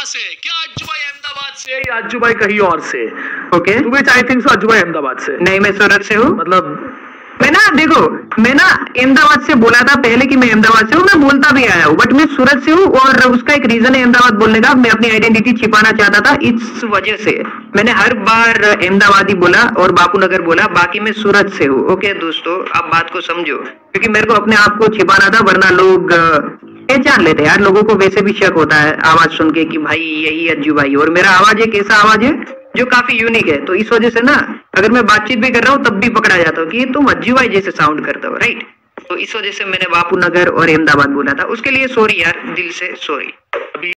से? क्या अज्जू भाई अहमदाबाद से या अज्जू भाई कहीं और से? Okay, I think so Ajju भाई अहमदाबाद से। नहीं मैं सूरत से हूँ। मतलब मैं ना देखो, मैं ना अहमदाबाद से बोला था पहले कि मैं अहमदाबाद से हूँ, मैं बोलता भी आया हूँ, बट मैं सूरत से हूँ और उसका एक रीजन है अहमदाबाद बोलने का। मैं अपनी आइडेंटिटी छिपाना चाहता था, इस वजह से मैंने हर बार अहमदाबाद ही बोला और बापू नगर बोला, बाकी मैं सूरत से हूँ। ओके दोस्तों, आप बात को समझो, क्योंकि मेरे को अपने आप को छिपाना था, वरना लोग पहचान लेते यार। लोगों को वैसे भी शक होता है आवाज सुन के कि भाई यही अज्जू भाई, और मेरा आवाज एक ऐसा आवाज है जो काफी यूनिक है। तो इस वजह से ना अगर मैं बातचीत भी कर रहा हूँ तब भी पकड़ा जाता हूँ कि ये तुम अज्जू भाई जैसे साउंड करते हो, राइट। तो इस वजह से मैंने बापू नगर और अहमदाबाद बोला था, उसके लिए सॉरी यार, दिल से सॉरी।